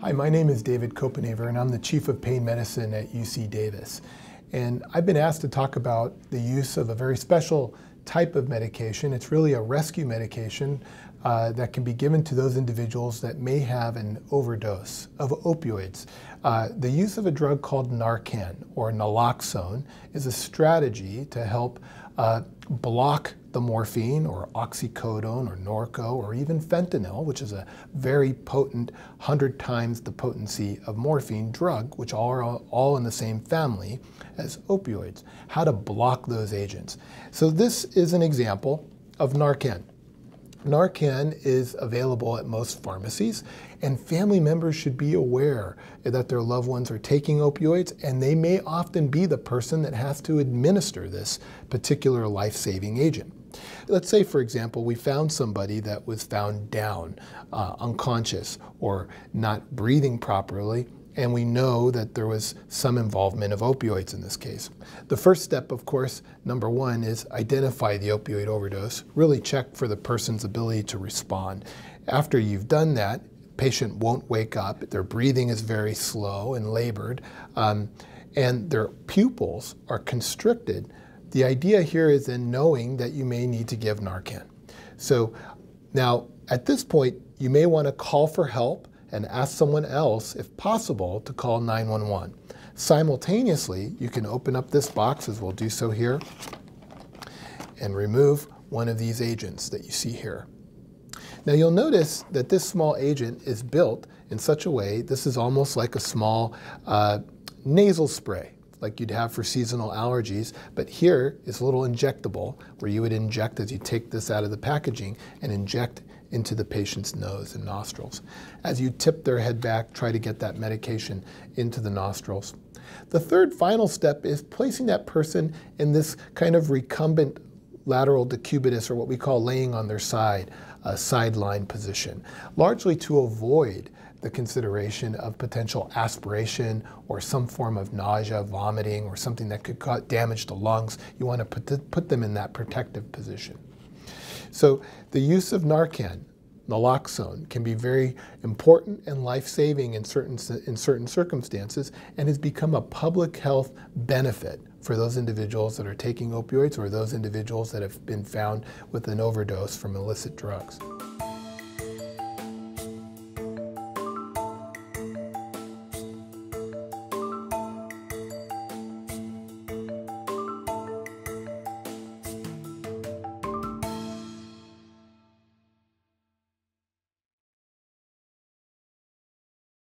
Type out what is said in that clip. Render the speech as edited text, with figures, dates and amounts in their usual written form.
Hi, my name is David Copenhaver, and I'm the Chief of Pain Medicine at UC Davis. And I've been asked to talk about the use of a very special type of medication. It's really a rescue medication that can be given to those individuals that may have an overdose of opioids. The use of a drug called Narcan, or Naloxone, is a strategy to help block the morphine or oxycodone or Norco or even fentanyl, which is a very potent, 100 times the potency of morphine drug, which are all in the same family as opioids. How to block those agents. So this is an example of Narcan. Narcan is available at most pharmacies, and family members should be aware that their loved ones are taking opioids, and they may often be the person that has to administer this particular life-saving agent. Let's say, for example, we found somebody that was found down, unconscious, or not breathing properly, and we know that there was some involvement of opioids in this case. The first step, of course, number one, is identify the opioid overdose. Really check for the person's ability to respond. After you've done that, patient won't wake up. Their breathing is very slow and labored, and their pupils are constricted. The idea here is then knowing that you may need to give Narcan. So now, at this point, you may want to call for help and ask someone else, if possible, to call 911. Simultaneously, you can open up this box, as we'll do so here, and remove one of these agents that you see here. Now you'll notice that this small agent is built in such a way, this is almost like a small nasal spray, like you'd have for seasonal allergies, but here is a little injectable where you would inject as you take this out of the packaging and inject into the patient's nose and nostrils. As you tip their head back, try to get that medication into the nostrils. The third final step is placing that person in this kind of recumbent lateral decubitus, or what we call laying on their side, a sideline position, largely to avoid the consideration of potential aspiration or some form of nausea, vomiting, or something that could cause damage to lungs. You want to put them in that protective position. So the use of Narcan, Naloxone, can be very important and life-saving in certain circumstances, and has become a public health benefit for those individuals that are taking opioids or those individuals that have been found with an overdose from illicit drugs.